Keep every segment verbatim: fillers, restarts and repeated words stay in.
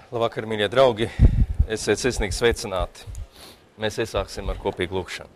Labvakar, mīļie draugi, esiet sirsnīgi sveicināti. Mēs iesāksim ar kopīgu lūkšanu.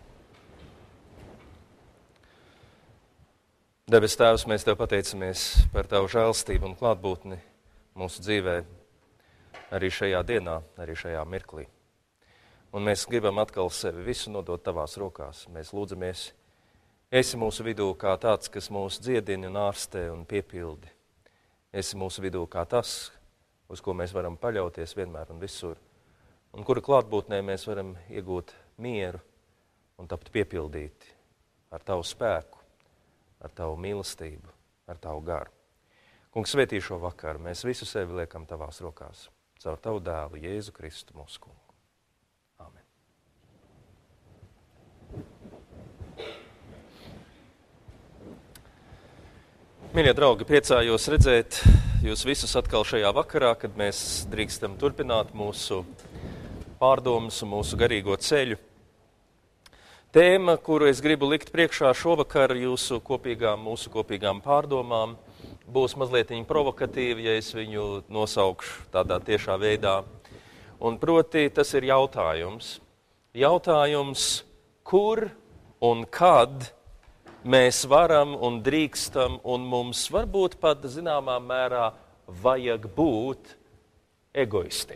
Debes Tēvs, mēs Tev pateicamies par Tavu žēlstību un klātbūtni mūsu dzīvē, arī šajā dienā, arī šajā mirklī. Un mēs gribam atkal sevi visu nodot Tavās rokās. Mēs lūdzamies, esi mūsu vidū kā tāds, kas mūs dziedina un ārstē un piepildi. Esi mūsu vidū kā tas, uz ko mēs varam paļauties vienmēr un visur, un kura klātbūtnē mēs varam iegūt mieru un tapt piepildīti ar Tavu spēku, ar Tavu mīlestību, ar Tavu garu. Kungs, svētī šo vakaru, mēs visu sevi liekam Tavās rokās, caur Tavu dēlu, Jēzu Kristu, mūsu kungu. Āmen. Mīļie draugi, priecājos redzēt jūs visus atkal šajā vakarā, kad mēs drīkstam turpināt mūsu pārdomas un mūsu garīgo ceļu. Tēma, kuru es gribu likt priekšā šovakar jūsu kopīgām, mūsu kopīgām pārdomām, būs mazliet provokatīva, ja es viņu nosaukšu tādā tiešā veidā. Un proti, tas ir jautājums. Jautājums, kur un kad mēs varam un drīkstam, un mums varbūt pat zināmā mērā vajag būt egoistiem.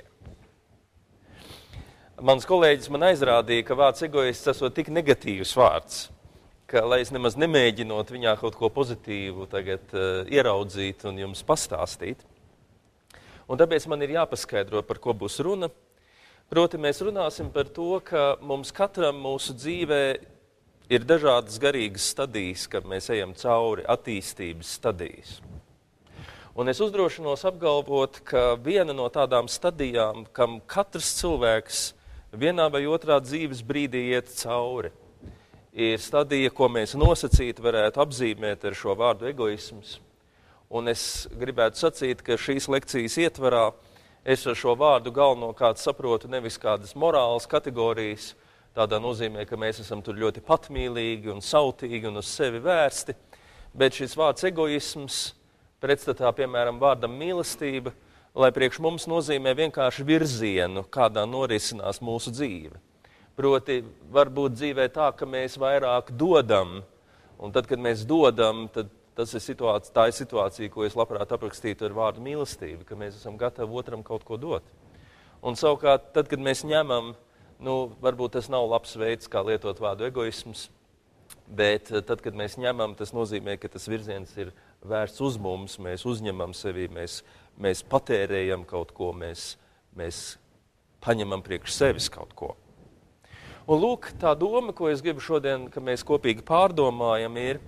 Mans kolēģis man aizrādīja, ka vārds egoists esot tik negatīvs vārds, ka, lai es nemaz nemēģinot viņā kaut ko pozitīvu tagad uh, ieraudzīt un jums pastāstīt. Un tāpēc man ir jāpaskaidro, par ko būs runa. Proti, mēs runāsim par to, ka mums katram mūsu dzīvē ir dažādas garīgas stadijas, kad mēs ejam cauri attīstības stadijas. Un es uzdrošinos apgalvot, ka viena no tādām stadijām, kam katrs cilvēks vienā vai otrā dzīves brīdī iet cauri, ir stadija, ko mēs nosacīt varētu apzīmēt ar šo vārdu egoisms. Un es gribētu sacīt, ka šīs lekcijas ietvarā es ar šo vārdu galvenokārt saprotu nevis kādas morālas kategorijas, tādā nozīmē, ka mēs esam tur ļoti patmīlīgi un sautīgi un uz sevi vērsti, bet šis vārds egoisms, pretstatā, piemēram, vārdam mīlestība, lai priekš mums nozīmē vienkārši virzienu, kādā norisinās mūsu dzīve. Proti, var būt dzīvē tā, ka mēs vairāk dodam, un tad, kad mēs dodam, tad tas ir situācija, tā ir situācija, ko es labprāt aprakstītu ar vārdu mīlestība, ka mēs esam gatavi otram kaut ko dot. Un savukārt, tad, kad mēs ņemam, nu, varbūt tas nav labs veids, kā lietot vārdu egoisms, bet tad, kad mēs ņemam, tas nozīmē, ka tas virziens ir vērsts uz mums, mēs uzņemam sevi, mēs, mēs patērējam kaut ko, mēs, mēs paņemam priekš sevis kaut ko. Un lūk, tā doma, ko es gribu šodien, ka mēs kopīgi pārdomājam, ir,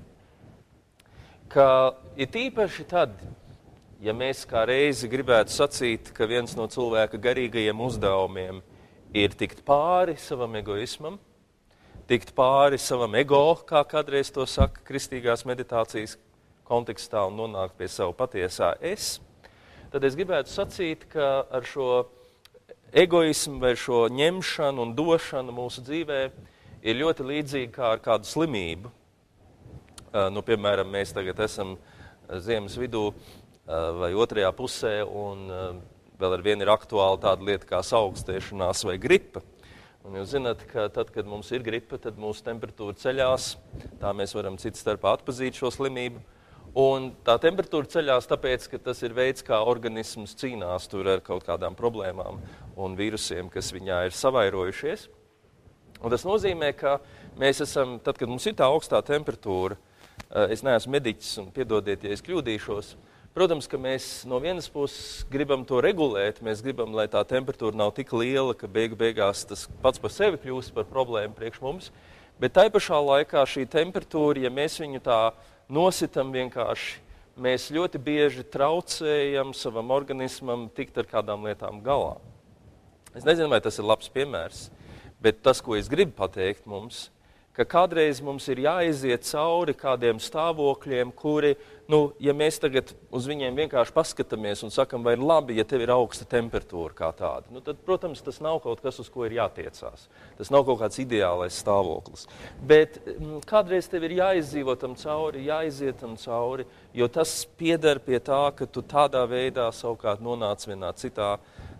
ka ir tīpaši tad, ja mēs kā reizi gribētu sacīt, ka viens no cilvēka garīgajiem uzdevumiem ir tikt pāri savam egoismam, tikt pāri savam ego, kā kādreiz to saka kristīgās meditācijas kontekstā un nonākt pie savu patiesā es, tad es gribētu sacīt, ka ar šo egoismu vai šo ņemšanu un došanu mūsu dzīvē ir ļoti līdzīgi kā ar kādu slimību. Nu, piemēram, mēs tagad esam ziemas vidū vai otrajā pusē un vēl ar vienu ir aktuāli tāda lieta kā saaugstēšanās vai gripa. Un jūs zināt, ka tad, kad mums ir gripa, tad mūsu temperatūra ceļās, tā mēs varam citu starpā atpazīt šo slimību. Un tā temperatūra ceļās tāpēc, ka tas ir veids, kā organisms cīnās tur ar kaut kādām problēmām un vīrusiem, kas viņā ir savairojušies. Un tas nozīmē, ka mēs esam, tad, kad mums ir tā augstā temperatūra, es neesmu mediķis un piedodiet, ja es kļūdīšos, protams, ka mēs no vienas puses gribam to regulēt, mēs gribam, lai tā temperatūra nav tik liela, ka beigu beigās tas pats par sevi kļūst par problēmu priekš mums, bet tai pašā laikā šī temperatūra, ja mēs viņu tā nositam vienkārši, mēs ļoti bieži traucējam savam organismam tikt ar kādām lietām galā. Es nezinu, vai tas ir labs piemērs, bet tas, ko es gribu pateikt mums, ka kādreiz mums ir jāiziet cauri kādiem stāvokļiem, kuri, nu, ja mēs tagad uz viņiem vienkārši paskatāmies un sakam, vai ir labi, ja tev ir augsta temperatūra kā tāda, nu, tad, protams, tas nav kaut kas, uz ko ir jātiecās. Tas nav kaut kāds ideālais stāvoklis. Bet m, kādreiz tev ir jāizdzīvot tam cauri, jāiziet tam cauri, jo tas pieder pie tā, ka tu tādā veidā savukārt nonāc vienā citā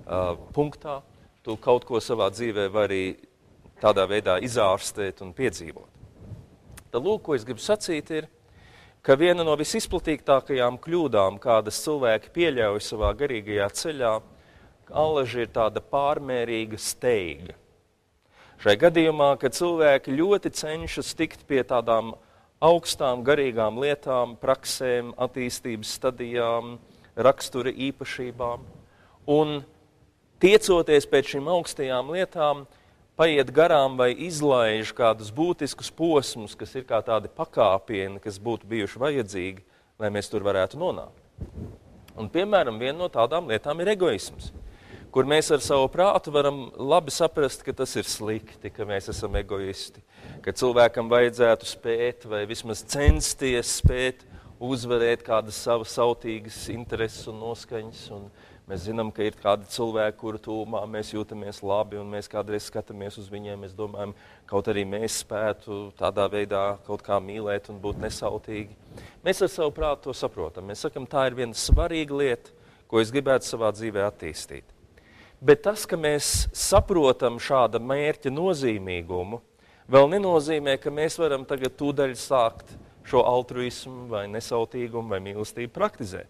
uh, punktā, tu kaut ko savā dzīvē vari tādā veidā izārstēt un piedzīvot. Tad lūk, ko es gribu sacīt ir, ka viena no visizplatītākajām kļūdām, kādas cilvēki pieļauj savā garīgajā ceļā, allaži ir tāda pārmērīga steiga. Šai gadījumā, kad cilvēki ļoti cenšas tikt pie tādām augstām garīgām lietām, praksēm, attīstības stadijām, rakstura īpašībām, un tiecoties pēc šīm augstajām lietām, paiet garām vai izlaiž kādus būtiskus posmus, kas ir kā tādi pakāpieni, kas būtu bijuši vajadzīgi, lai mēs tur varētu nonākt. Un, piemēram, viena no tādām lietām ir egoisms, kur mēs ar savu prātu varam labi saprast, ka tas ir slikti, ka mēs esam egoisti, ka cilvēkam vajadzētu spēt vai vismaz censties spēt uzvarēt kādas savas sautīgas intereses un noskaņas, un mēs zinām, ka ir kādi cilvēki, kuru tūmā mēs jūtamies labi, un mēs kādreiz skatāmies uz viņiem, mēs domājam, kaut arī mēs spētu tādā veidā kaut kā mīlēt un būt nesautīgi. Mēs ar savu prātu to saprotam. Mēs sakam, tā ir viena svarīga lieta, ko es gribētu savā dzīvē attīstīt. Bet tas, ka mēs saprotam šāda mērķa nozīmīgumu, vēl nenozīmē, ka mēs varam tagad tūdaļ sākt šo altruismu vai nesautīgumu vai mīlestību praktizēt.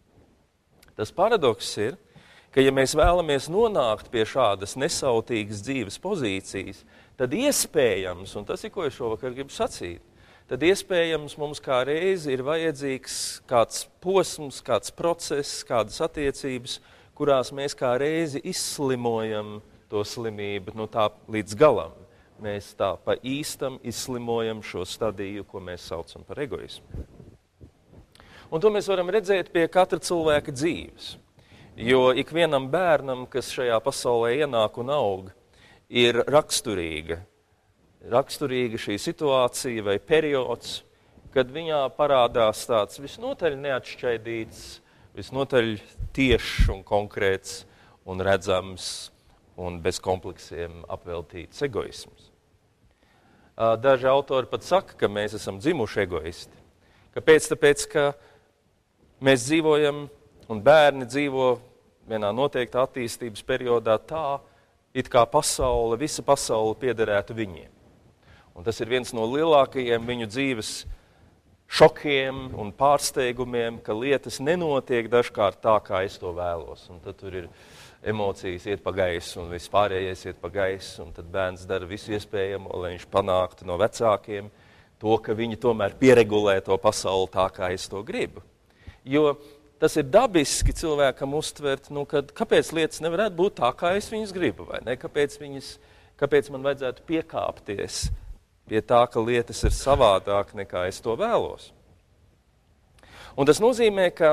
Tas paradoks ir, ka ja mēs vēlamies nonākt pie šādas nesautīgas dzīves pozīcijas, tad iespējams, un tas ir, ko es šovakar gribu sacīt, tad iespējams mums kā reizi ir vajadzīgs kāds posms, kāds process, kādas attiecības, kurās mēs kā reizi izslimojam to slimību, nu tā līdz galam. Mēs tā pa īstam izslimojam šo stadiju, ko mēs saucam par egoismu. Un to mēs varam redzēt pie katra cilvēka dzīves. Jo ikvienam bērnam, kas šajā pasaulē ienāk un aug, ir raksturīga. Raksturīga šī situācija vai periods, kad viņā parādās tāds visnotaļ neatšķaidīts, visnotaļ tiešs un konkrēts un redzams un bez kompleksiem apveltīts egoisms. Daži autori pat saka, ka mēs esam dzimuši egoisti. Kāpēc? Tāpēc, ka mēs dzīvojam un bērni dzīvo vienā noteiktā attīstības periodā tā, it kā pasaule, visa pasaule piederētu viņiem. Un tas ir viens no lielākajiem viņu dzīves šokiem un pārsteigumiem, ka lietas nenotiek dažkārt tā, kā es to vēlos. Un tad tur ir emocijas iet pa gaisu un viss pārējais iet pa gaisu, un tad bērns dara visu iespējamo, lai viņš panāktu no vecākiem to, ka viņi tomēr pieregulē to pasauli tā, kā es to gribu. Jo tas ir dabiski cilvēkam uztvert, nu, kad, kāpēc lietas nevarētu būt tā, kā es viņas gribu, vai ne? Kāpēc, viņas, kāpēc man vajadzētu piekāpties pie tā, ka lietas ir savādāk nekā es to vēlos. Un tas nozīmē, ka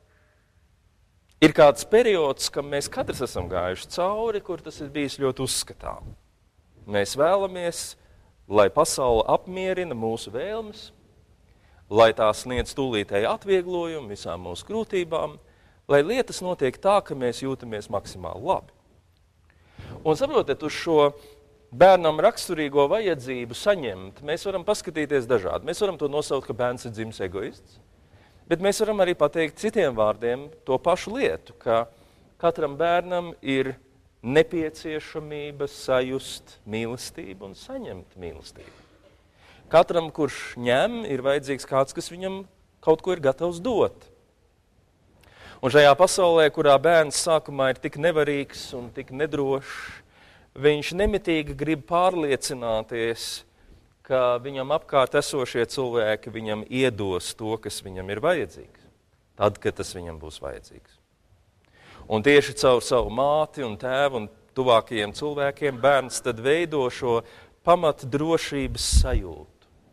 ir kāds periods, kam mēs katrs esam gājuši cauri, kur tas ir bijis ļoti uzskatām. Mēs vēlamies, lai pasaule apmierina mūsu vēlmes, lai tās sniedz tūlītēji atvieglojumu visām mūsu grūtībām, lai lietas notiek tā, ka mēs jūtamies maksimāli labi. Un saprotiet, uz šo bērnam raksturīgo vajadzību saņemt, mēs varam paskatīties dažādi. Mēs varam to nosaukt, ka bērns ir dzimis egoists, bet mēs varam arī pateikt citiem vārdiem to pašu lietu, ka katram bērnam ir nepieciešamība sajust mīlestību un saņemt mīlestību. Katram, kurš ņem, ir vajadzīgs kāds, kas viņam kaut ko ir gatavs dot. Un šajā pasaulē, kurā bērns sākumā ir tik nevarīgs un tik nedrošs, viņš nemitīgi grib pārliecināties, ka viņam apkārt esošie cilvēki viņam iedos to, kas viņam ir vajadzīgs, tad, kad tas viņam būs vajadzīgs. Un tieši caur savu māti un tēvu un tuvākajiem cilvēkiem bērns tad veido šo pamat drošības sajūtu.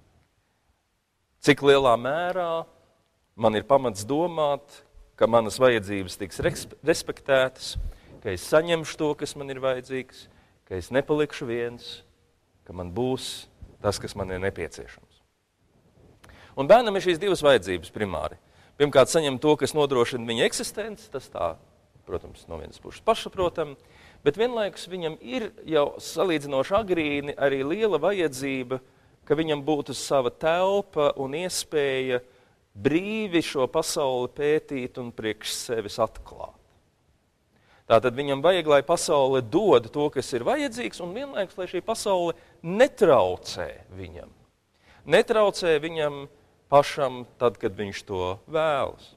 Cik lielā mērā man ir pamats domāt, ka manas vajadzības tiks respektētas, ka es saņemšu to, kas man ir vajadzīgs, ka es nepalikšu viens, ka man būs tas, kas man ir nepieciešams. Un bērnam ir šīs divas vajadzības primāri. Pirmkārt, saņem to, kas nodrošina viņa eksistenci, tas tā, protams, no vienas puses pašsaprotam, bet vienlaikus viņam ir jau salīdzinoši agrīni arī liela vajadzība, ka viņam būtu sava telpa un iespēja brīvi šo pasauli pētīt un priekš sevis atklāt. Tātad viņam vajag, lai pasaule dod to, kas ir vajadzīgs, un vienlaikus, lai šī pasaule netraucē viņam. Netraucē viņam pašam tad, kad viņš to vēlas.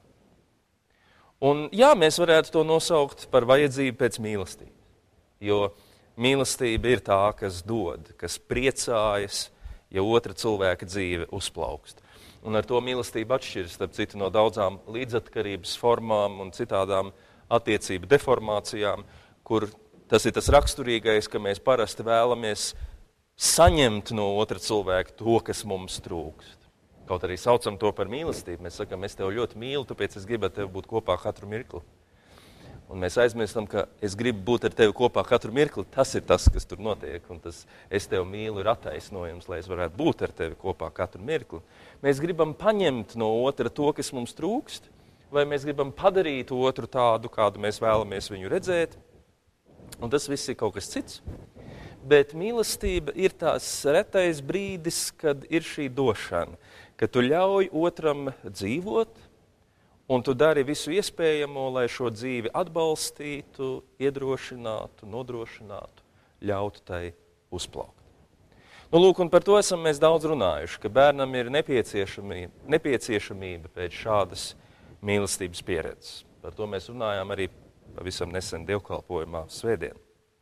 Un jā, mēs varētu to nosaukt par vajadzību pēc mīlestības. Jo mīlestība ir tā, kas dod, kas priecājas, ja otra cilvēka dzīve uzplaukst. Un ar to mīlestība atšķiras, starp citu, no daudzām līdzatkarības formām un citādām attiecību deformācijām, kur tas ir tas raksturīgais, ka mēs parasti vēlamies saņemt no otra cilvēka to, kas mums trūkst. Kaut arī saucam to par mīlestību. Mēs sakam, es tevi ļoti mīlu, tāpēc es gribu ar tevi būt kopā katru mirkli. Un mēs aizmirstam, ka es gribu būt ar tevi kopā katru mirkli. Tas ir tas, kas tur notiek. Un tas es tevi mīlu ir attaisnojums, lai es varētu būt ar tevi kopā katru mirkli. Mēs gribam paņemt no otra to, kas mums trūkst, vai mēs gribam padarīt otru tādu, kādu mēs vēlamies viņu redzēt. Un tas viss ir kaut kas cits. Bet mīlestība ir tās retais brīdis, kad ir šī došana, ka tu ļauj otram dzīvot, un tu dari visu iespējamo, lai šo dzīvi atbalstītu, iedrošinātu, nodrošinātu, ļautu tai uzplaukt. Nu, lūk, un par to esam mēs daudz runājuši, ka bērnam ir nepieciešamība, nepieciešamība pēc šādas mīlestības pieredzes. Par to mēs runājām arī pavisam nesen dievkalpojumā svētdien.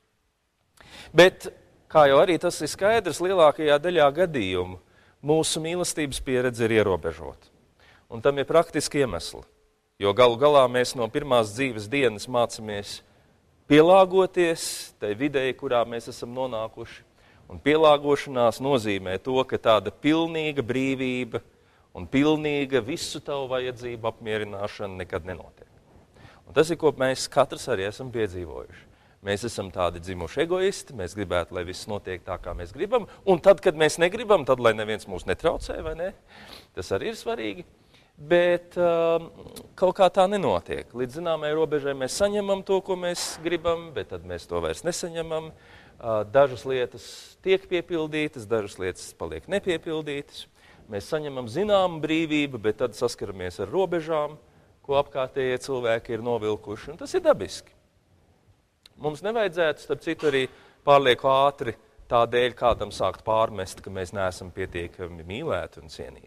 Bet, kā jau arī tas ir skaidrs, lielākajā daļā gadījumu mūsu mīlestības pieredze ir ierobežota. Un tam ir praktiski iemesli. Jo galu galā mēs no pirmās dzīves dienas mācāmies pielāgoties tai videi, kurā mēs esam nonākuši. Un pielāgošanās nozīmē to, ka tāda pilnīga brīvība un pilnīga visu tavu vajadzību apmierināšana nekad nenotiek. Un tas ir, ko mēs katrs arī esam piedzīvojuši. Mēs esam tādi dzimuši egoisti, mēs gribētu, lai viss notiek tā, kā mēs gribam. Un tad, kad mēs negribam, tad, lai neviens mūs netraucē, vai ne? Tas arī ir svarīgi. Bet uh, kaut kā tā nenotiek. Līdz zināmai robežai mēs saņemam to, ko mēs gribam, bet tad mēs to vairs nesaņemam. Uh, dažas lietas tiek piepildītas, dažas lietas paliek nepiepildītas. Mēs saņemam zināmu brīvību, bet tad saskaramies ar robežām, ko apkārtējie cilvēki ir novilkuši. Un tas ir dabiski. Mums nevajadzētu, starp citu, arī pārlieku ātri tādēļ kādam sākt pārmest, ka mēs neesam pietiekami mīlēti un cienīti.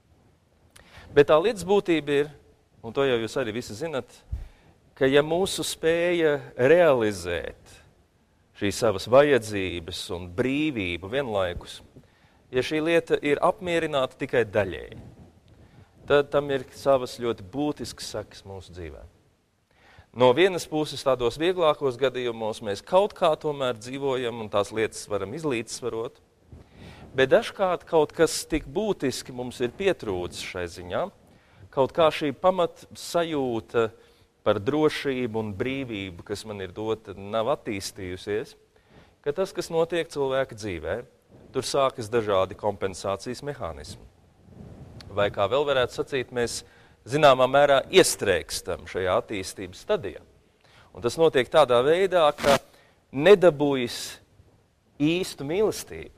Bet tā lietas būtība ir, un to jau jūs arī visi zinat, ka ja mūsu spēja realizēt šīs savas vajadzības un brīvību vienlaikus, ja šī lieta ir apmierināta tikai daļēji, tad tam ir savas ļoti būtiskas sekas mūsu dzīvē. No vienas puses tādos vieglākos gadījumos mēs kaut kā tomēr dzīvojam un tās lietas varam izlīdzsvarot, bet dažkārt kaut kas tik būtiski mums ir pietrūcis šai ziņā, kaut kā šī pamat sajūta par drošību un brīvību, kas man ir dota, nav attīstījusies, ka tas, kas notiek cilvēka dzīvē, tur sākas dažādi kompensācijas mehānismi. Vai kā vēl varētu sacīt, mēs zināmā mērā iestrēgstam šajā attīstības stadijā. Un tas notiek tādā veidā, ka nedabūjis īstu mīlestību.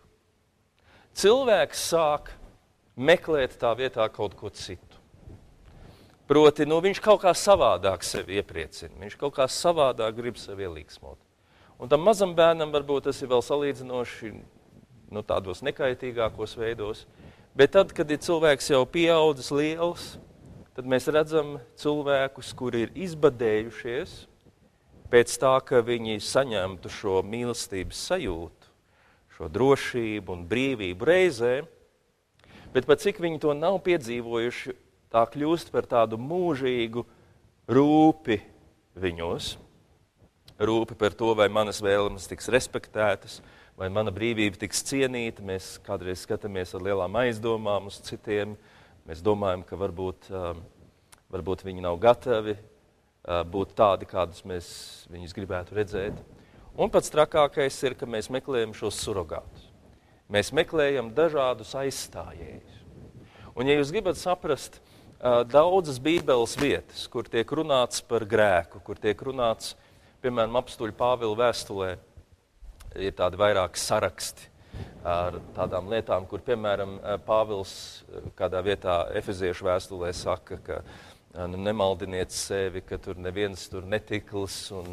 Cilvēks sāk meklēt tā vietā kaut ko citu. Proti, nu, viņš kaut kā savādāk sevi iepriecina, viņš kaut kā savādāk grib sevi ielīgsmot. Un tam mazam bērnam varbūt tas ir vēl salīdzinoši nu, tādos nekaitīgākos veidos, bet tad, kad ir cilvēks jau pieaudzis liels, tad mēs redzam cilvēkus, kuri ir izbadējušies pēc tā, ka viņi saņemtu šo mīlestības sajūtu, šo drošību un brīvību reizē, bet pat cik viņi to nav piedzīvojuši, tā kļūst par tādu mūžīgu rūpi viņos, rūpi par to, vai manas vēlmes tiks respektētas, vai mana brīvība tiks cienīta. Mēs kādreiz skatāmies ar lielām aizdomām uz citiem. Mēs domājam, ka varbūt, varbūt viņi nav gatavi būt tādi, kādus mēs viņus gribētu redzēt. Un pats trakākais ir, ka mēs meklējam šos surogātus. Mēs meklējam dažādus aizstājējus. Un ja jūs gribat saprast daudzas Bībeles vietas, kur tiek runāts par grēku, kur tiek runāts, piemēram, apstuļu Pāvila vēstulē, ir tādi vairāki saraksti ar tādām lietām, kur, piemēram, Pāvils kādā vietā Efeziešu vēstulē saka, ka nu, nemaldiniet sevi, ka tur neviens tur netiklis un,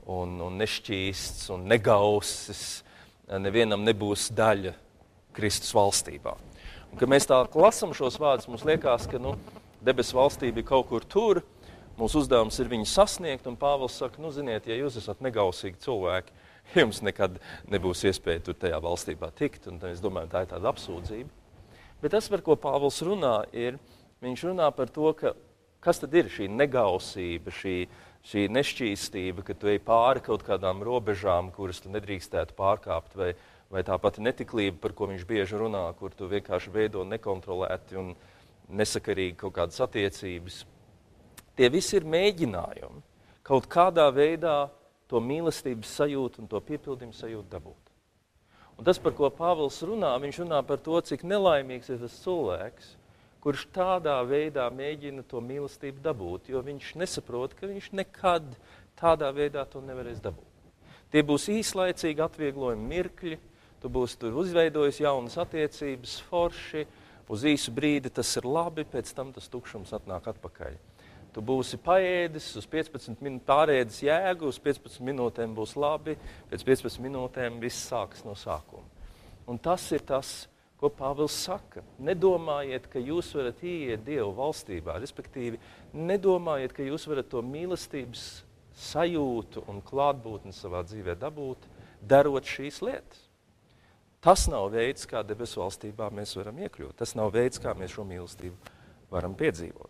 un, un nešķīsts un negausis, nevienam nebūs daļa Kristus valstībā. Un, kad mēs tā lasam šos vārdus, mums liekas, ka nu, debesu valstība ir kaut kur tur, mūsu uzdevums ir viņu sasniegt, un Pāvils saka, nu, ziniet, ja jūs esat negausīgi cilvēki, jums nekad nebūs iespēja tur tajā valstībā tikt, un es domāju, tā ir tāda apsūdzība. Bet tas, par ko Pāvils runā, ir, viņš runā par to, ka kas tad ir šī negausība, šī, šī nešķīstība, ka tu ej pāri kaut kādām robežām, kuras tu nedrīkstētu pārkāpt, vai, vai tā pati netiklība, par ko viņš bieži runā, kur tu vienkārši veido nekontrolēti un nesakarīgi kaut kādas attiecības. Tie visi ir mēģinājumi kaut kādā veidā to mīlestības sajūtu un to piepildījumu sajūtu dabūt. Un tas, par ko Pāvils runā, viņš runā par to, cik nelaimīgs ir tas cilvēks, kurš tādā veidā mēģina to mīlestību dabūt, jo viņš nesaprot, ka viņš nekad tādā veidā to nevarēs dabūt. Tie būs īslaicīgi atvieglojumi mirkļi, tu būsi tur uzveidojis jaunas attiecības, forši, uz īsu brīdi tas ir labi, pēc tam tas tukšums atnāk atpakaļ. Tu būsi paēdis, uz piecpadsmit minūtēm pārēdis jēgu, uz piecpadsmit minūtēm būs labi, pēc piecpadsmit minūtēm viss sākas no sākuma. Un tas ir tas, ko Pāvils saka. Nedomājiet, ka jūs varat ieiet Dievu valstībā, respektīvi, nedomājiet, ka jūs varat to mīlestības sajūtu un klātbūtni savā dzīvē dabūt, darot šīs lietas. Tas nav veids, kā debesu valstībā mēs varam iekļūt. Tas nav veids, kā mēs šo mīlestību varam piedzīvot.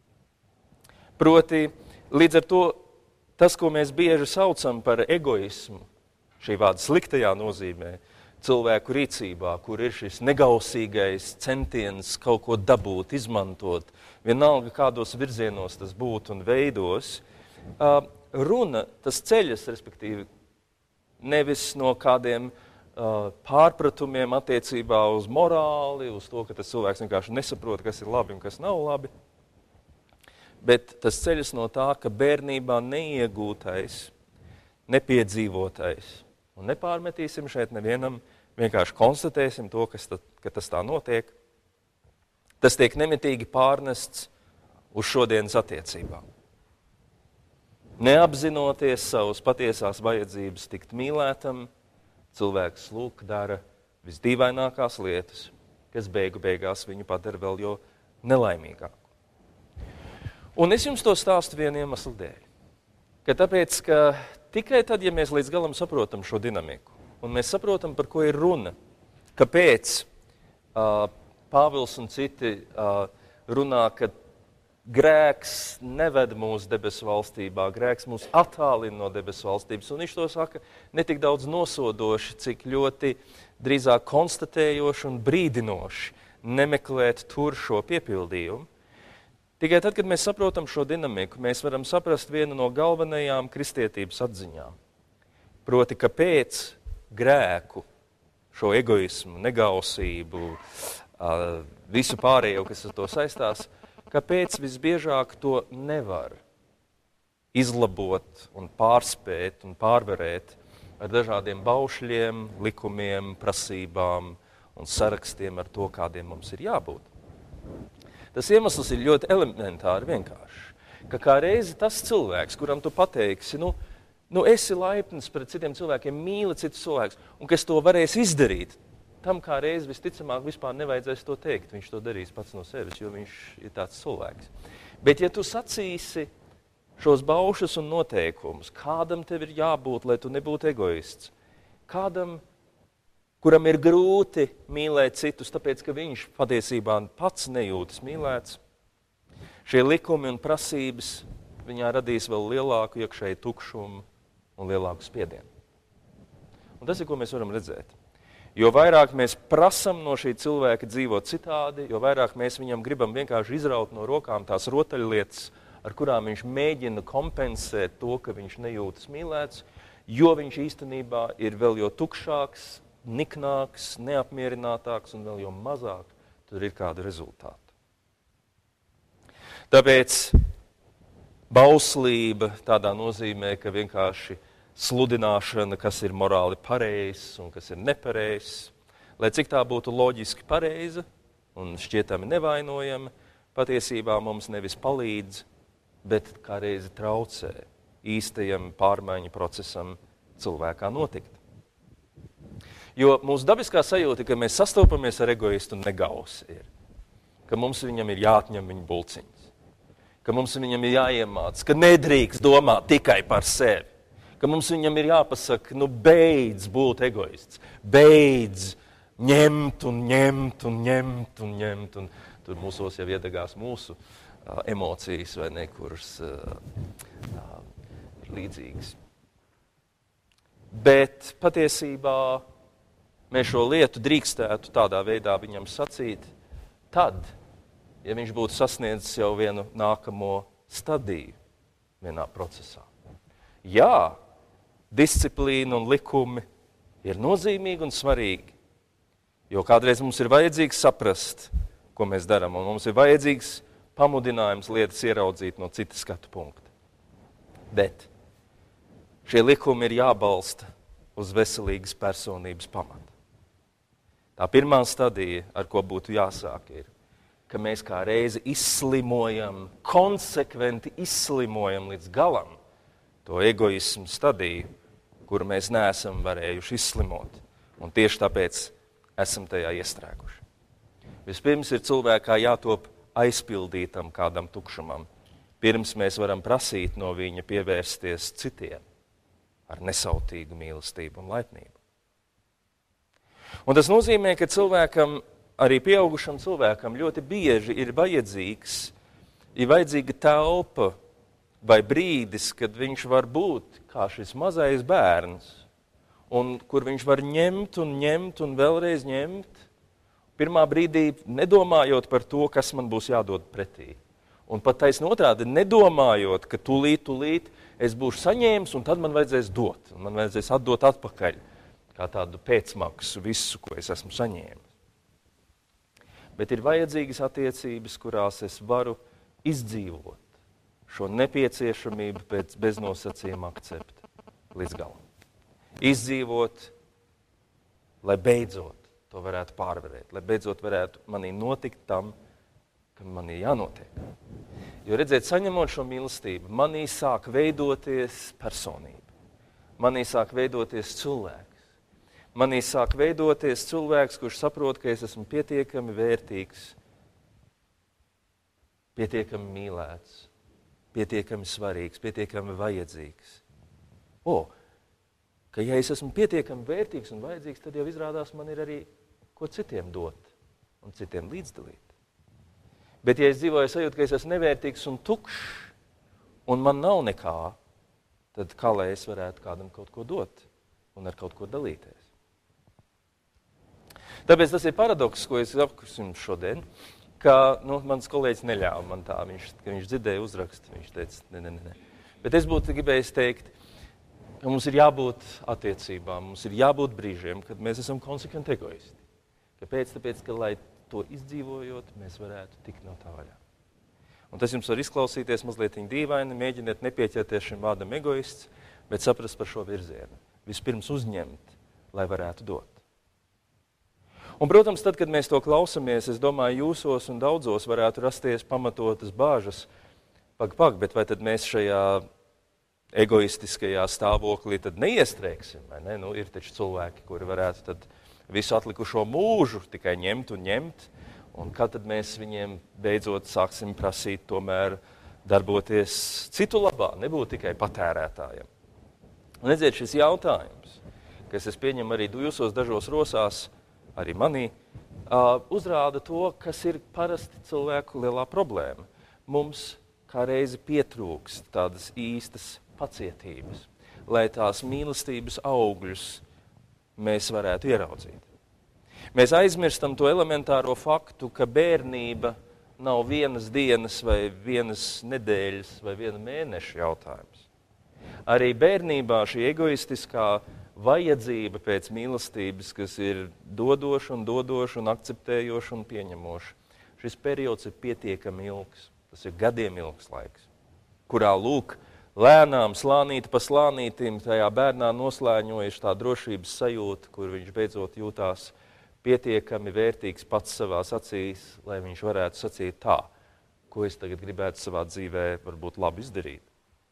Proti, līdz ar to, tas, ko mēs bieži saucam par egoismu, šī vārda sliktajā nozīmē, cilvēku rīcībā, kur ir šis negausīgais centiens kaut ko dabūt, izmantot, vienalga kādos virzienos tas būtu un veidos, runa, tas ceļas, respektīvi, nevis no kādiem pārpratumiem attiecībā uz morāli, uz to, ka tas cilvēks vienkārši nesaprot, kas ir labi un kas nav labi, bet tas ceļas no tā, ka bērnībā neiegūtais, nepiedzīvotais, un nepārmetīsim šeit nevienam, vienkārši konstatēsim to, kas tad, ka tas tā notiek, tas tiek nemitīgi pārnests uz šodienas attiecībām. Neapzinoties savas patiesās vajadzības tikt mīlētam, cilvēks lūk dara visdīvainākās lietas, kas beigu beigās viņu padara vēl jo nelaimīgāku. Un es jums to stāstu vienu iemeslu dēļ. Ka tāpēc, ka tikai tad, ja mēs līdz galam saprotam šo dinamiku, un mēs saprotam, par ko ir runa, kāpēc uh, Pāvils un citi uh, runā, ka grēks neved mūsu debesu valstībā, grēks mūs attālina no debesu valstības, un viņš to saka ne tik daudz nosodoši, cik ļoti drīzāk konstatējoši un brīdinoši nemeklēt tur šo piepildījumu. Tikai tad, kad mēs saprotam šo dinamiku, mēs varam saprast vienu no galvenajām kristietības atziņām. Proti, kāpēc grēku, šo egoismu, negausību, visu pārējo, kas ar to saistās, kāpēc visbiežāk to nevar izlabot un pārspēt un pārvarēt ar dažādiem baušļiem, likumiem, prasībām un sarakstiem ar to, kādiem mums ir jābūt. Tas iemesls ir ļoti elementāri vienkārši, ka kā reizi tas cilvēks, kuram tu pateiksi, nu, nu esi laipns pret citiem cilvēkiem, mīli citus cilvēkus, un kas to varēs izdarīt, tam kā reizi visticamāk vispār nevajadzēs to teikt, viņš to darīs pats no sevis, jo viņš ir tāds cilvēks. Bet ja tu sacīsi šos baušus un noteikumus, kādam tev ir jābūt, lai tu nebūtu egoists, kādam, kuram ir grūti mīlēt citus, tāpēc, ka viņš patiesībā pats nejūtas mīlēts, šie likumi un prasības viņā radīs vēl lielāku iekšēju tukšumu un lielāku spiedienu. Un tas ir, ko mēs varam redzēt. Jo vairāk mēs prasam no šī cilvēka dzīvot citādi, jo vairāk mēs viņam gribam vienkārši izraut no rokām tās rotaļlietas, ar kurām viņš mēģina kompensēt to, ka viņš nejūtas mīlēts, jo viņš īstenībā ir vēl jo tukšāks, niknāks, neapmierinātāks un vēl jau mazāk tur ir kāda rezultāta. Tāpēc bauslība tādā nozīmē, ka vienkārši sludināšana, kas ir morāli pareizs un kas ir nepareizs, lai cik tā būtu loģiski pareiza un šķietami nevainojama, patiesībā mums nevis palīdz, bet kā reizi traucē īstajam pārmaiņu procesam cilvēkā notikt. Jo mūsu dabiskā sajūta, ka mēs sastopamies ar egoistu negaus ir, ka mums viņam ir jāatņem viņa bulciņas, ka mums viņam ir jāiemāc, ka nedrīkst domāt tikai par sevi, ka mums viņam ir jāpasaka, nu beidz būt egoists, beidz ņemt un ņemt un ņemt un ņemt, un tur mūsos jau iedegās mūsu uh, emocijas vai ne, kuras uh, uh, ir līdzīgas. Bet patiesībā mēs šo lietu drīkstētu tādā veidā viņam sacīt tad, ja viņš būtu sasniedzis jau vienu nākamo stadiju vienā procesā. Jā, disciplīna un likumi ir nozīmīgi un svarīgi, jo kādreiz mums ir vajadzīgs saprast, ko mēs darām, un mums ir vajadzīgs pamudinājums lietas ieraudzīt no citas skatu punkta. Bet šie likumi ir jābalsta uz veselīgas personības pamata. Tā pirmā stadija, ar ko būtu jāsāk, ir, ka mēs kā reizi izslimojam, konsekventi izslimojam līdz galam to egoismu stadiju, kuru mēs neesam varējuši izslimot. Un tieši tāpēc esam tajā iestrēguši. Vispirms ir cilvēkā jātop aizpildītam kādam tukšumam. Pirms mēs varam prasīt no viņa pievērsties citiem ar nesautīgu mīlestību un laipnību. Un tas nozīmē, ka cilvēkam, arī pieaugušam cilvēkam, ļoti bieži ir vajadzīgs, ir vajadzīga telpa vai brīdis, kad viņš var būt kā šis mazais bērns, un kur viņš var ņemt un ņemt un vēlreiz ņemt, pirmā brīdī nedomājot par to, kas man būs jādod pretī. Un pat taisn otrādi, nedomājot, ka tulīt, tulīt es būšu saņēmis, un tad man vajadzēs dot, un man vajadzēs atdot atpakaļ, kā tādu pēcmaksu visu, ko es esmu saņēmis. Bet ir vajadzīgas attiecības, kurās es varu izdzīvot šo nepieciešamību pēc beznosacījuma akcepta līdz galam. Izdzīvot, lai beidzot to varētu pārvarēt, lai beidzot varētu manī notikt tam, kam manī jānotiek. Jo redziet, saņemot šo mīlestību, manī sāk veidoties personība, manī sāk veidoties cilvēks. Manī sāk veidoties cilvēks, kurš saprot, ka es esmu pietiekami vērtīgs, pietiekami mīlēts, pietiekami svarīgs, pietiekami vajadzīgs. O, ka ja es esmu pietiekami vērtīgs un vajadzīgs, tad jau izrādās man ir arī ko citiem dot un citiem līdzdalīt. Bet ja es dzīvoju sajūtu, ka es esmu nevērtīgs un tukšs, un man nav nekā, tad kā lai es varētu kādam kaut ko dot un ar kaut ko dalīties? Tāpēc tas ir paradoks, ko es apkursim šodien, ka nu, mans kolēģis neļāva man tā, viņš, ka viņš dzirdēja uzrakstu, viņš teica, ne, ne, ne. Bet es būtu gribējis teikt, ka mums ir jābūt attiecībām, mums ir jābūt brīžiem, kad mēs esam konsekventi egoisti. Kāpēc? Tāpēc, ka, lai to izdzīvojot, mēs varētu tikt no tā vaļā. Un tas jums var izklausīties mazliet dīvaini, mēģiniet nepieķerties šim vārdam egoists, bet saprast par šo virzienu. Vispirms uzņemt, lai varētu dot. Un, protams, tad, kad mēs to klausamies, es domāju, jūsos un daudzos varētu rasties pamatotas bāžas. Pag, pag, bet vai tad mēs šajā egoistiskajā stāvoklī tad neiestrēgsim? Vai ne? Nu, ir taču cilvēki, kuri varētu tad visu atlikušo mūžu tikai ņemt un ņemt. Un kad tad mēs viņiem beidzot sāksim prasīt tomēr darboties citu labā, nebūt tikai patērētājiem. Un redziet, šis jautājums, kas es pieņemu arī jūsos dažos rosās, arī manī, uh, uzrāda to, kas ir parasti cilvēku lielā problēma. Mums kā reizi pietrūkst tādas īstas pacietības, lai tās mīlestības augļus mēs varētu ieraudzīt. Mēs aizmirstam to elementāro faktu, ka bērnība nav vienas dienas vai vienas nedēļas vai viena mēneša jautājums. Arī bērnībā šī egoistiskā vajadzība pēc mīlestības, kas ir dodoša un dodoša un akceptējoša un pieņemoša. Šis periods ir pietiekami ilgs, tas ir gadiem ilgs laiks, kurā lūk, lēnām, slānīti pa slānītim, tajā bērnā noslēņojuši tā drošības sajūta, kur viņš beidzot jūtās pietiekami vērtīgs pats savās acīs, lai viņš varētu sacīt tā, ko es tagad gribētu savā dzīvē varbūt labi izdarīt,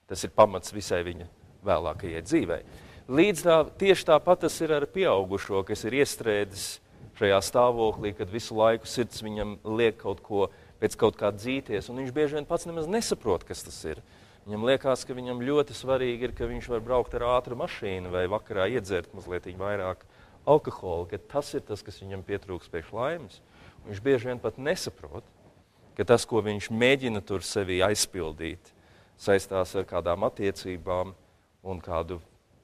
Tas ir pamats visai viņa vēlākajai dzīvei. Līdz tā, tieši tāpat tas ir ar pieaugušo, kas ir iestrēdzis šajā stāvoklī, kad visu laiku sirds viņam liek kaut ko pēc kaut kā dzīties, un viņš bieži vien pats nemaz nesaprot, kas tas ir. Viņam liekas, ka viņam ļoti svarīgi ir, ka viņš var braukt ar ātru mašīnu vai vakarā iedzert mazliet vairāk alkoholu, ka tas ir tas, kas viņam pietrūks priekš laimes. Un viņš bieži vien pat nesaprot, ka tas, ko viņš mēģina tur sevi aizpildīt, saistās ar kādām attiecībām un kādu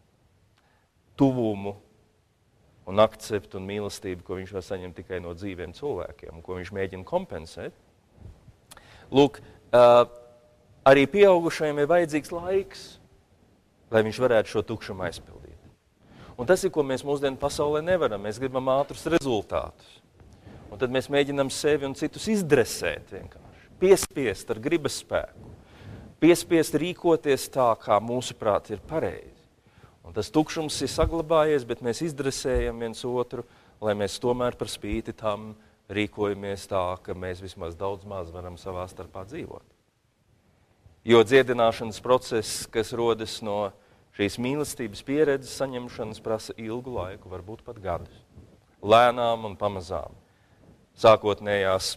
tuvumu un akceptu un mīlestību, ko viņš var saņemt tikai no dzīviem cilvēkiem, un ko viņš mēģina kompensēt. Lūk, uh, arī pieaugušajiem ir vajadzīgs laiks, lai viņš varētu šo tukšumu aizpildīt. Un tas ir, ko mēs mūsdienu pasaulē nevaram. Mēs gribam ātrus rezultātus. Un tad mēs mēģinam sevi un citus izdresēt vienkārši. Piespiest ar gribas spēku. Piespiest rīkoties tā, kā mūsuprāt ir pareizi. Un tas tukšums ir saglabājies, bet mēs izdresējam viens otru, lai mēs tomēr par spīti tam rīkojamies tā, ka mēs vismaz daudz maz varam savā starpā dzīvot. Jo dziedināšanas process, kas rodas no šīs mīlestības pieredzes saņemšanas, prasa ilgu laiku, varbūt pat gadus. Lēnām un pamazām. Sākotnējās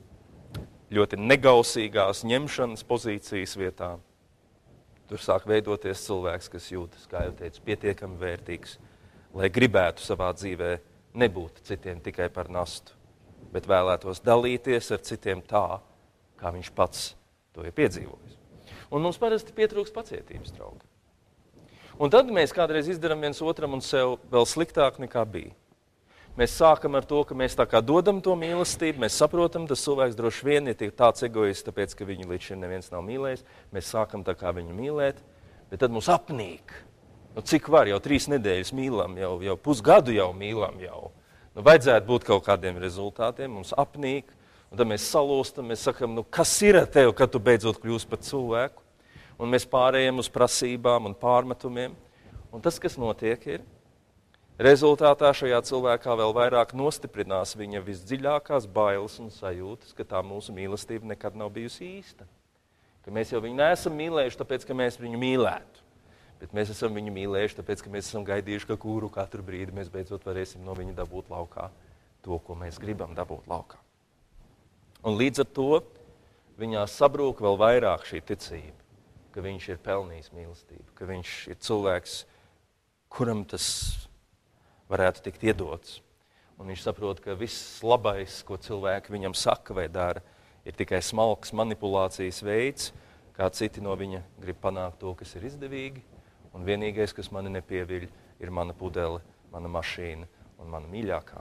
ļoti negausīgās ņemšanas pozīcijas vietām. Tur sāk veidoties cilvēks, kas jūtas, kā jau teicu, pietiekami vērtīgs, lai gribētu savā dzīvē nebūt citiem tikai par nastu, bet vēlētos dalīties ar citiem tā, kā viņš pats to ir piedzīvojis. Un mums parasti pietrūkst pacietības, draugi. Un tad mēs kādreiz izdaram viens otram un sev vēl sliktāk nekā bija. Mēs sākam ar to, ka mēs tā kā dodam to mīlestību, mēs saprotam, tas cilvēks droši vien ir tāds egoists, tāpēc, ka viņu līdz šim neviens nav mīlējis. Mēs sākam tā kā viņu mīlēt, bet tad mums apnīk. Nu, cik var, jau trīs nedēļas mīlam, jau, jau pusgadu jau mīlam jau. Nu, vajadzētu būt kaut kādiem rezultātiem, mums apnīk, un tad mēs salūstam, mēs sakam, nu, kas ir ar tevi, kad tu beidzot kļūsi par cilvēku? Un mēs pārējām uz prasībām un pārmetumiem. Un tas, kas notiek, ir, rezultātā šajā cilvēkā vēl vairāk nostiprinās viņa visdziļākās bailes un sajūtas, ka tā mūsu mīlestība nekad nav bijusi īsta. Ka mēs jau viņu neesam mīlējuši, tāpēc, ka mēs viņu mīlētu. Bet mēs esam viņu mīlējuši, tāpēc, ka mēs esam gaidījuši, ka kuru katru brīdi mēs beidzot varēsim no viņa dabūt laukā to, ko mēs gribam dabūt laukā. Un līdz ar to viņā sabrūk vēl vairāk šī ticība, ka viņš ir pelnījis mīlestību, ka viņš ir cilvēks, kuram tas varētu tikt iedots. Un viņš saprot, ka viss labais, ko cilvēki viņam saka vai dara, ir tikai smalks manipulācijas veids, kā citi no viņa grib panākt to, kas ir izdevīgi, un vienīgais, kas mani nepieviļ, ir mana pudele, mana mašīna un mana mīļākā.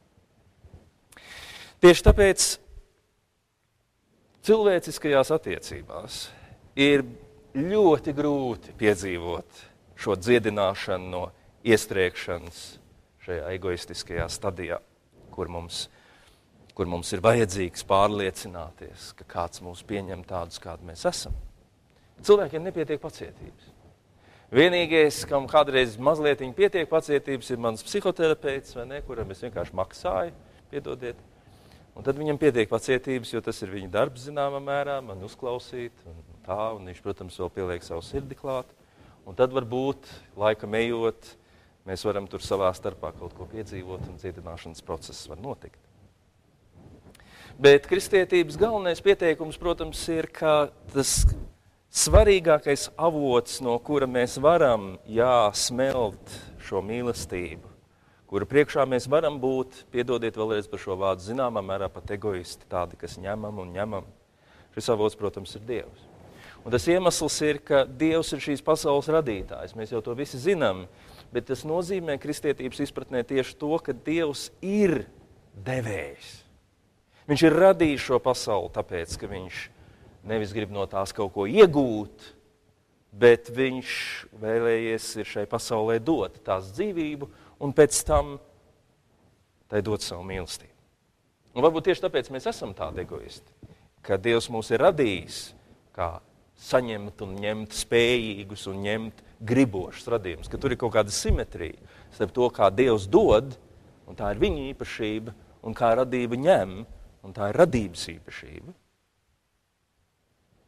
Tieši tāpēc cilvēciskajās attiecībās ir ļoti grūti piedzīvot šo dziedināšanu no iestriekšanas šajā egoistiskajā stadijā, kur mums, kur mums ir vajadzīgs pārliecināties, ka kāds mūs pieņem tādus, kādi mēs esam. Cilvēkiem nepietiek pacietības. Vienīgais, kam kādreiz mazliet pietiek pacietības, ir mans psihoterapeits, vai ne, kuram es vienkārši maksāju, piedodiet. Un tad viņam pietiek pacietības, jo tas ir viņa darbs zināmā mērā, man uzklausīt, un tā, un viņš, protams, vēl pieliek savu sirdi klāt. Un tad varbūt, laikam ejot, mēs varam tur savā starpā kaut ko piedzīvot, un dziedināšanas process var notikt. Bet kristietības galvenais pieteikums, protams, ir, ka tas svarīgākais avots, no kura mēs varam, jā, smelt šo mīlestību, kura priekšā mēs varam būt, piedodiet vēlreiz par šo vārdu, zināmā mērā pat egoisti, tādi, kas ņemam un ņemam. Šis avots, protams, ir Dievs. Un tas iemesls ir, ka Dievs ir šīs pasaules radītājs. Mēs jau to visi zinām, bet tas nozīmē kristietības izpratnē tieši to, ka Dievs ir devējs. Viņš ir radījis šo pasauli tāpēc, ka viņš nevis grib no tās kaut ko iegūt, bet viņš vēlējies ir šai pasaulē dot tās dzīvību un pēc tam tai dot savu mīlestību. Un varbūt tieši tāpēc mēs esam tādi egoisti, ka Dievs mūs ir radījis kā saņemt un ņemt spējīgus un ņemt gribošus radījumus, ka tur ir kaut kāda simetrija starp to, kā Dievs dod, un tā ir viņa īpašība, un kā radība ņem, un tā ir radības īpašība.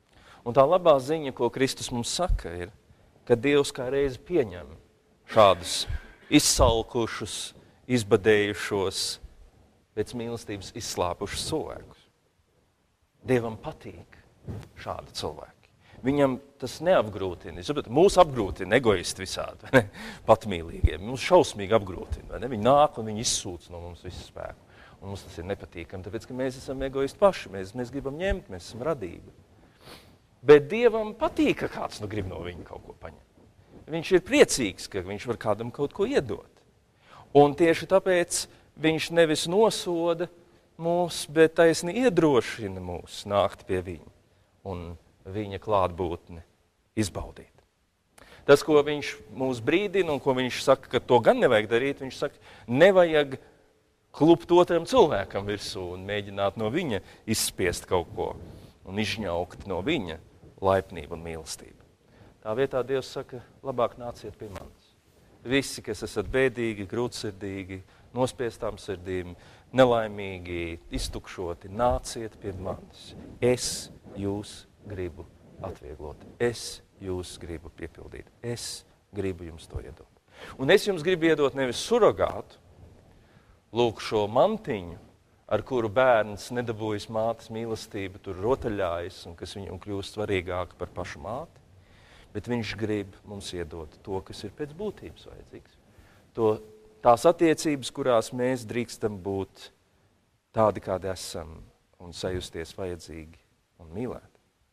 Un tā labā ziņa, ko Kristus mums saka, ir, ka Dievs kā reizi pieņem šādus izsalkušus, izbadējušos, pēc mīlestības izslāpušus cilvēkus. Dievam patīk šādi cilvēki. Viņam tas neapgrūtina. Mūs apgrūtina egoisti visādi, ne? Patmīlīgie. Mūs šausmīgi apgrūtina. Ne? Viņi nāk un viņi izsūc no mums visu spēku. Un mums tas ir nepatīkami, tāpēc, ka mēs esam egoisti paši. Mēs, mēs gribam ņemt, mēs esam radība. Bet Dievam patīk, ka kāds nu grib no viņa kaut ko paņemt. Viņš ir priecīgs, ka viņš var kādam kaut ko iedot. Un tieši tāpēc viņš nevis nosoda mūs, bet taisni iedrošina mūs nākt pie viņa un viņa klātbūtni izbaudīt. Tas, ko viņš mūs brīdina un ko viņš saka, ka to gan nevajag darīt, viņš saka, nevajag klupt otram cilvēkam virsū un mēģināt no viņa izspiest kaut ko un izņaukt no viņa laipnību un mīlestību. Tā vietā Dievs saka, labāk nāciet pie manis. Visi, kas esat bēdīgi, grūtsirdīgi, nospiestām sirdīm, nelaimīgi, iztukšoti, nāciet pie manis. Es jūs gribu atvieglot. Es jūs gribu piepildīt. Es gribu jums to iedot. Un es jums gribu iedot nevis surogātu, lūk šo mantiņu, ar kuru bērns nedabūjas mātes mīlestību, tur rotaļājas un kas viņam kļūst svarīgāk par pašu māti, bet viņš grib mums iedot to, kas ir pēc būtības vajadzīgs. To, tās attiecības, kurās mēs drīkstam būt tādi, kādi esam un sajusties vajadzīgi un mīlēti.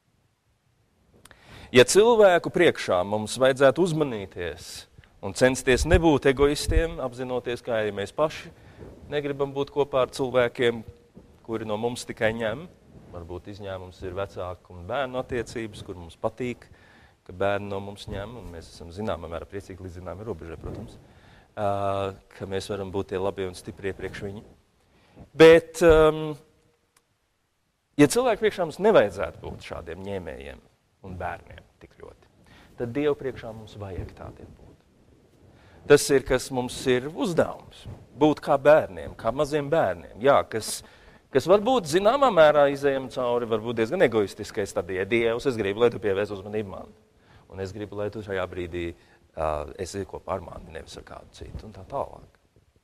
Ja cilvēku priekšā mums vajadzētu uzmanīties un censties nebūt egoistiem, apzinoties, kā arī mēs paši negribam būt kopā ar cilvēkiem, kuri no mums tikai ņem, varbūt izņēmums ir vecāku un bērnu attiecības, kur mums patīk, ka bērni no mums ņem, un mēs esam zināmā mērā priecīgi līdz zināmai robežai, protams, ka mēs varam būt tie labie un stiprie priekš viņi. Bet, um, ja cilvēku priekšā mums nevajadzētu būt šādiem ņēmējiem un bērniem tik ļoti, tad Dievu priekšā mums vajag tādiem būt. Tas ir, kas mums ir uzdevums, būt kā bērniem, kā maziem bērniem, jā, kas, kas varbūt zināmā mērā izējam cauri, varbūt diezgan egoistiskai stadijai. Dievs, es gribu, lai tu pievērs uzmanību man, un es gribu, lai tu šajā brīdī uh, esi kopā ar mani, nevis ar kādu citu, un tā tālāk.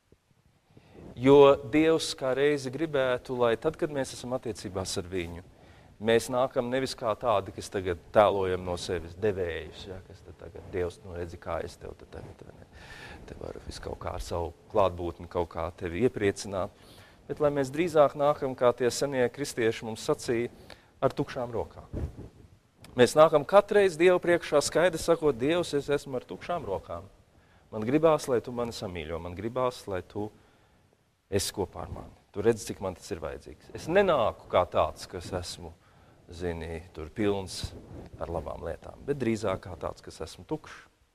Jo Dievs kā reizi gribētu, lai tad, kad mēs esam attiecībās ar viņu, mēs nākam nevis kā tādi, kas tagad tēlojam no sevis devējus, ja, kas tad tagad, Dievs, nu redzi, kā es tev te tagad, ne, te varu visu kaut kā ar savu klātbūtni kaut kā tevi iepriecināt, bet lai mēs drīzāk nākam, kā tie senie kristieši mums sacīja, ar tukšām rokām. Mēs nākam katreiz Dievu priekšā skaidri sakot, Dievs, es esmu ar tukšām rokām. Man gribās, lai tu mani samīļo, man gribās, lai tu esi kopā ar mani. Tu redzi, cik man tas ir vajadzīgs. Es nenāku kā tāds, kas esmu, zini, tur pilns ar labām lietām, bet drīzāk kā tāds, kas esmu tukšs.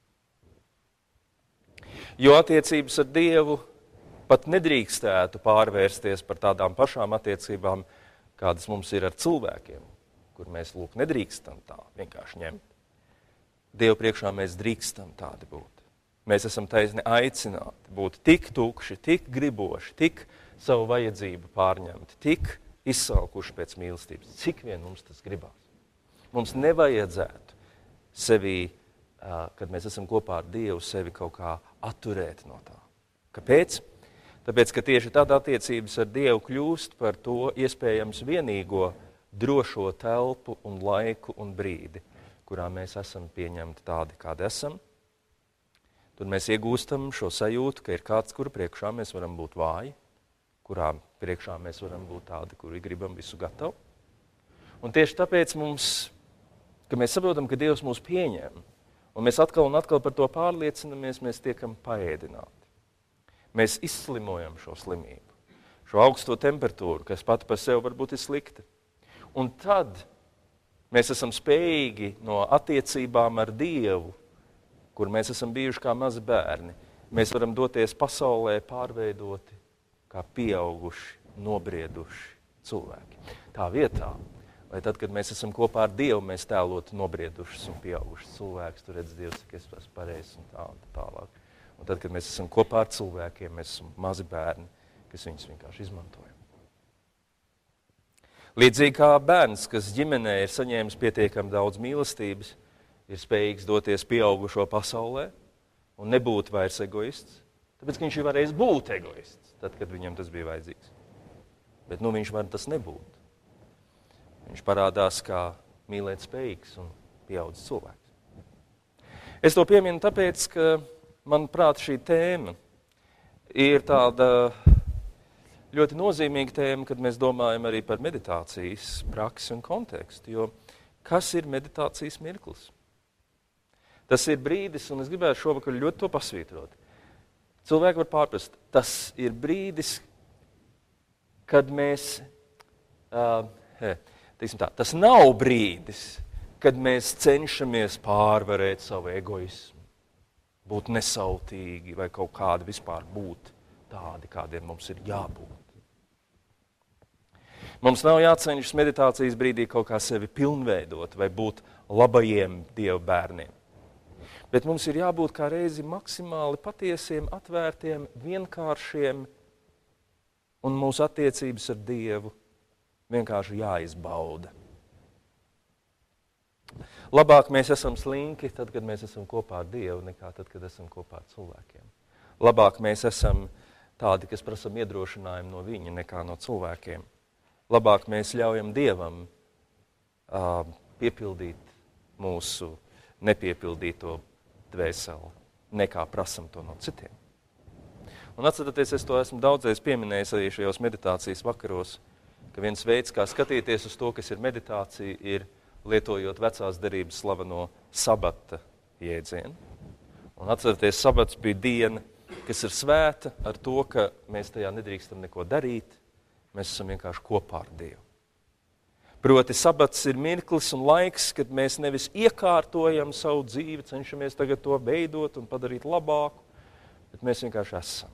Jo attiecības ar Dievu pat nedrīkstētu pārvērsties par tādām pašām attiecībām, kādas mums ir ar cilvēkiem, kur mēs, lūk, nedrīkstam tā vienkārši ņemt. Dievu priekšā mēs drīkstam tādi būt. Mēs esam taisni aicināti būt tik tukši, tik griboši, tik savu vajadzību pārņemti, tik izsalkuši pēc mīlestības, cik vien mums tas gribās. Mums nevajadzētu sevi, kad mēs esam kopā ar Dievu, sevi kaut kā atturēt no tā. Kāpēc? Tāpēc, ka tieši tad attiecības ar Dievu kļūst par to iespējams vienīgo drošo telpu un laiku un brīdi, kurā mēs esam pieņemti tādi, kādi esam. Tur mēs iegūstam šo sajūtu, ka ir kāds, kuru priekšā mēs varam būt vāji, kurā priekšā mēs varam būt tādi, kuri gribam visu gatavu. Un tieši tāpēc mums, ka mēs saprotam, ka Dievs mūs pieņem, un mēs atkal un atkal par to pārliecinamies, mēs tiekam paēdināti. Mēs izslimojam šo slimību, šo augsto temperatūru, kas pati par sevi varbūt ir slikta. Un tad mēs esam spējīgi no attiecībām ar Dievu, kur mēs esam bijuši kā mazi bērni, mēs varam doties pasaulē pārveidoti kā pieauguši, nobrieduši cilvēki. Tā vietā, lai tad, kad mēs esam kopā ar Dievu, mēs tēlotu nobriedušus un pieaugušus cilvēkus, tu redz Dievs, cik es esmu pareizs un tā un tā tālāk. Un tad, kad mēs esam kopā ar cilvēkiem, mēs esam mazi bērni, kas viņus vienkārši izmantojam. Līdzīgi kā bērns, kas ģimenē ir saņēmis pietiekami daudz mīlestības, ir spējīgs doties pieaugušo pasaulē un nebūt vairs egoists, tāpēc, ka viņš ir varējis būt egoists, tad, kad viņam tas bija vajadzīgs. Bet nu viņš var tas nebūt. Viņš parādās kā mīlēt spējīgs un pieaudzis cilvēks. Es to pieminu tāpēc, ka, manuprāt, šī tēma ir tāda ļoti nozīmīga tēma, kad mēs domājam arī par meditācijas praksi un kontekstu. Jo kas ir meditācijas mirklis? Tas ir brīdis, un es gribētu šovakar ļoti to pasvītrot. Cilvēki var pārprast, tas ir brīdis, kad mēs, uh, he, teiksim tā, tas nav brīdis, kad mēs cenšamies pārvarēt savu egoismu, būt nesautīgi vai kaut kādi vispār būt tādi, kādiem mums ir jābūt. Mums nav jācenšas meditācijas brīdī kaut kā sevi pilnveidot vai būt labajiem Dieva bērniem. Bet mums ir jābūt kā reizi maksimāli patiesiem, atvērtiem, vienkāršiem, un mūsu attiecības ar Dievu vienkārši jāizbauda. Labāk mēs esam slinki tad, kad mēs esam kopā ar Dievu, nekā tad, kad esam kopā ar cilvēkiem. Labāk mēs esam tādi, kas prasam iedrošinājumu no viņa, nekā no cilvēkiem. Labāk mēs ļaujam Dievam uh, piepildīt mūsu nepiepildīto dvēseli, nekā prasam to no citiem. Un atceraties, es to esmu daudzreiz pieminējis arī šajos meditācijas vakaros, ka viens veids, kā skatīties uz to, kas ir meditācija, ir lietojot vecās derības slaveno sabata jēdzienu. Un atceraties, sabats bija diena, kas ir svēta ar to, ka mēs tajā nedrīkstam neko darīt, mēs esam vienkārši kopā ar Dievu. Proti, sabats ir mirklis un laiks, kad mēs nevis iekārtojam savu dzīvi, cenšamies tagad to veidot un padarīt labāku, bet mēs vienkārši esam.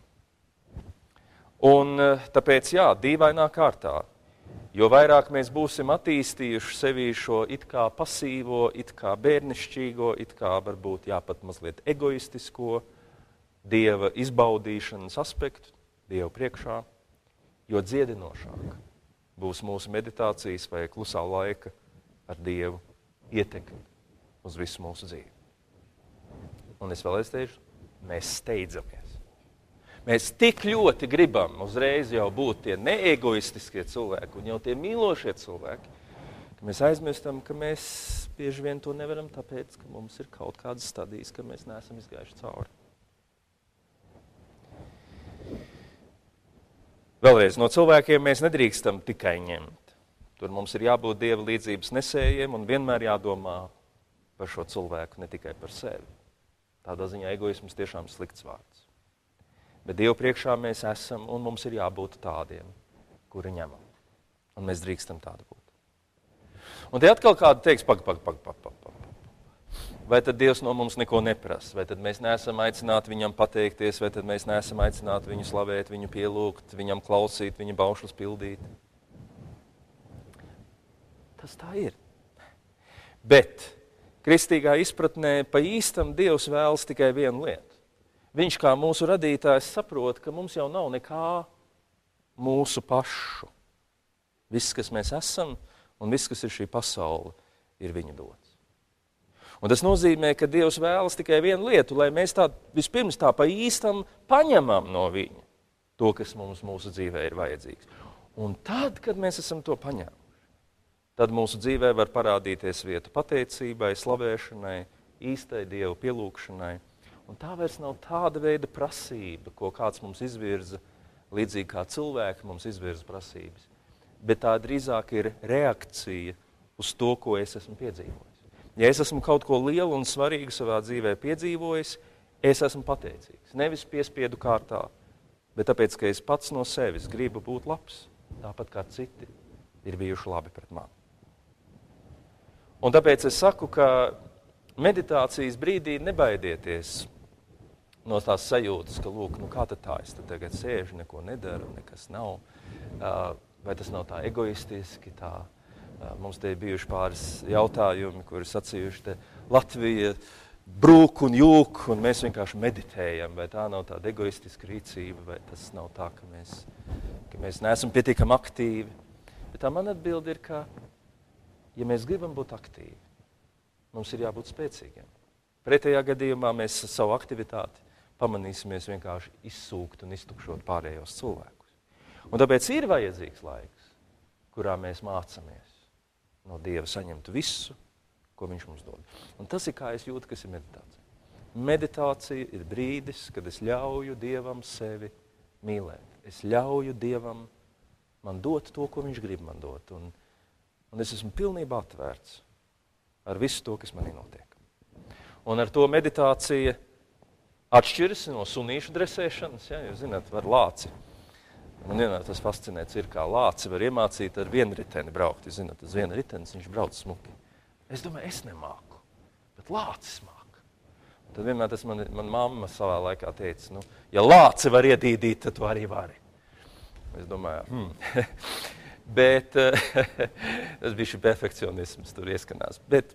Un tāpēc, jā, dīvainā kārtā, jo vairāk mēs būsim attīstījuši sevī šo it kā pasīvo, it kā bērnišķīgo, it kā varbūt jāpat mazliet egoistisko Dieva izbaudīšanas aspektu Dievu priekšā, jo dziedinošāk būs mūsu meditācijas vai klusā laika ar Dievu ietekmi uz visu mūsu dzīvi. Un es vēlreiz teikšu, mēs steidzamies. Mēs tik ļoti gribam uzreiz jau būt tie neegoistiskie cilvēki un jau tie mīlošie cilvēki, ka mēs aizmirstam, ka mēs bieži vien to nevaram tāpēc, ka mums ir kaut kādas stadijas, ka mēs neesam izgājuši cauri. Vēlreiz, no cilvēkiem mēs nedrīkstam tikai ņemt. Tur mums ir jābūt Dieva līdzības nesējiem un vienmēr jādomā par šo cilvēku, ne tikai par sevi. Tādā ziņā egoisms tiešām ir slikts vārds. Bet Dievu priekšā mēs esam un mums ir jābūt tādiem, kuri ņemam. Un mēs drīkstam tādu būt. Un te atkal kādu teiks, pag, pag, pag, pag, pag, pag. Vai tad Dievs no mums neko neprasa? Vai tad mēs neesam aicināti viņam pateikties? Vai tad mēs neesam aicināti viņu slavēt, viņu pielūgt, viņam klausīt, viņa baušļus pildīt? Tas tā ir. Bet kristīgā izpratnē pa īstam Dievs vēlas tikai vienu lietu. Viņš kā mūsu radītājs saprot, ka mums jau nav nekā mūsu pašu. Viss, kas mēs esam un viss, kas ir šī pasaule, ir viņa dots. Un tas nozīmē, ka Dievs vēlas tikai vienu lietu, lai mēs tā vispirms tā pa īstam paņemam no viņa to, kas mums mūsu dzīvē ir vajadzīgs. Un tad, kad mēs esam to paņēmuši, tad mūsu dzīvē var parādīties vieta pateicībai, slavēšanai, īstai Dievu pielūgšanai. Un tā vairs nav tāda veida prasība, ko kāds mums izvirza, līdzīgi kā cilvēki mums izvirza prasības. Bet tā drīzāk ir reakcija uz to, ko es esmu piedzīvojis. Ja es esmu kaut ko lielu un svarīgu savā dzīvē piedzīvojis, es esmu pateicīgs. Nevis piespiedu kārtā, bet tāpēc, ka es pats no sevis gribu būt labs, tāpat kā citi ir bijuši labi pret mani. Un tāpēc es saku, ka meditācijas brīdī nebaidieties no tās sajūtas, ka, lūk, nu kā tad tā, es tad tagad sēžu, neko nedaru, nekas nav, vai tas nav tā egoistiski, tā. Mums te ir bijuši pāris jautājumi, kuri sacījuši, te Latvija brūk un jūk, un mēs vienkārši meditējam, vai tā nav tāda egoistiska rīcība, vai tas nav tā, ka mēs, ka mēs neesam pietiekami aktīvi. Bet tā man atbilde ir, ka, ja mēs gribam būt aktīvi, mums ir jābūt spēcīgiem. Pretējā gadījumā mēs savu aktivitāti pamanīsimies vienkārši izsūkt un iztukšot pārējos cilvēkus. Un tāpēc ir vajadzīgs laiks, kurā mēs mācamies no Dieva saņemt visu, ko viņš mums dod. Un tas ir, kā es jūtu, kas ir meditācija. Meditācija ir brīdis, kad es ļauju Dievam sevi mīlēt. Es ļauju Dievam man dot to, ko viņš grib man dot. Un, un es esmu pilnībā atvērts ar visu to, kas manī notiek. Un ar to meditācija atšķiras no sunīšu dresēšanas. Ja? Jūs zināt, var lāci. Man vienmēr tas fascinē, ir kā lāci var iemācīt ar vienu riteni braukt. Jūs zināt, tas viena ritenis, viņš brauc smuki. Es domāju, es nemāku, bet lācis māk. Tad vienmēr tas man, man mamma savā laikā teica, nu, ja lāci var iedīdīt, tad tu arī vari. Es domāju, hmm. bet tas bija šī perfekcionisms, tur ieskanās. Bet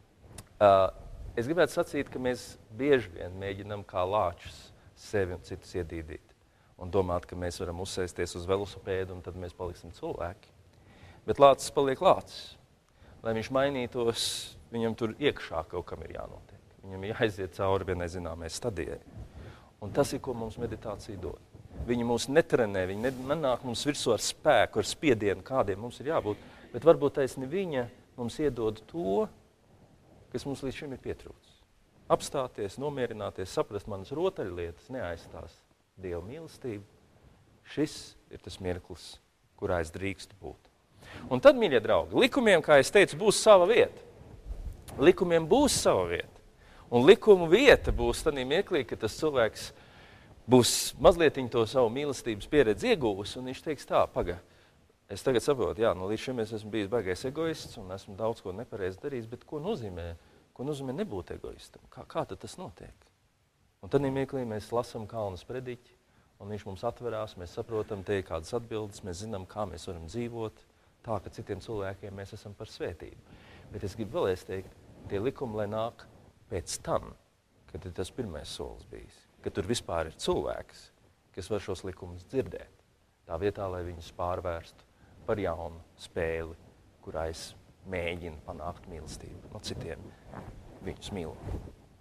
uh, es gribētu sacīt, ka mēs bieži vien mēģinam kā lāčus sevi un citus iedīdīt. Un domāt, ka mēs varam uzsēsties uz velosipēdu un tad mēs paliksim cilvēki. Bet lācis paliek lācis. Lai viņš mainītos, viņam tur iekšā kaut kam ir jānotiek. Viņam ir jāiziet cauri vienai zināmai stadijai. Un tas ir, ko mums meditācija dod. Viņi mūs netrenē, viņi nenāk mums virsū ar spēku, ar spiedienu, kādiem mums ir jābūt, bet varbūt taisni viņa mums iedod to, kas mums līdz šim ir pietrūcis. Apstāties, nomierināties, saprast manas rotaļlietas, neaizstās Dieva mīlestību. Šis ir tas mirklis, kurā es drīkstu būt. Un tad, mīļie draugi, likumiem, kā es teicu, būs sava vieta. Likumiem būs sava vieta. Un likumu vieta būs tādā mirklī, ka tas cilvēks būs mazliet to savu mīlestības pieredzi iegūs, un viņš teiks tā, paga, es tagad saprotu, jā, nu līdz šim es esmu bijis baigais egoists, un esmu daudz ko nepareizi darījis, bet ko nozīmē, ko nozīmē nebūt egoistam? Kā, kā tad tas notiek? Un tad mirklī mēs lasām Kalnas prediķi, un viņš mums atverās, mēs saprotam, te ir kādas atbildes, mēs zinām, kā mēs varam dzīvot, tā, ka citiem cilvēkiem mēs esam par svētību. Bet es gribu vēlreiz teikt, tie likumi, lai nāk pēc tam, kad ir tas pirmais solis bijis, ka tur vispār ir cilvēks, kas var šos likumus dzirdēt. Tā vietā, lai viņus pārvērstu par jaunu spēli, kurā es mēģinu panākt mīlestību no citiem viņus mīlot.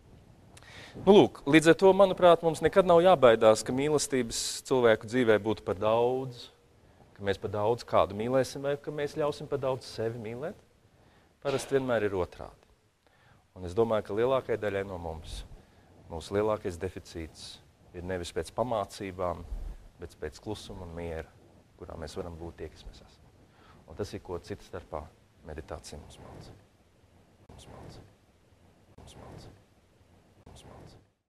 Nu, lūk, līdz ar to, manuprāt, mums nekad nav jābaidās, ka mīlestības cilvēku dzīvē būtu par daudz, ka mēs par daudz kādu mīlēsim vai ka mēs ļausim par daudz sevi mīlēt. Parasti vienmēr ir otrādi. Un es domāju, ka lielākai daļai no mums mūsu lielākais deficīts ir nevis pēc pamācībām, bet pēc klusuma un miera, kurā mēs varam būt tie, kas mēs esam. Un tas ir, ko cita starpā meditācija mums māca. Mums māca.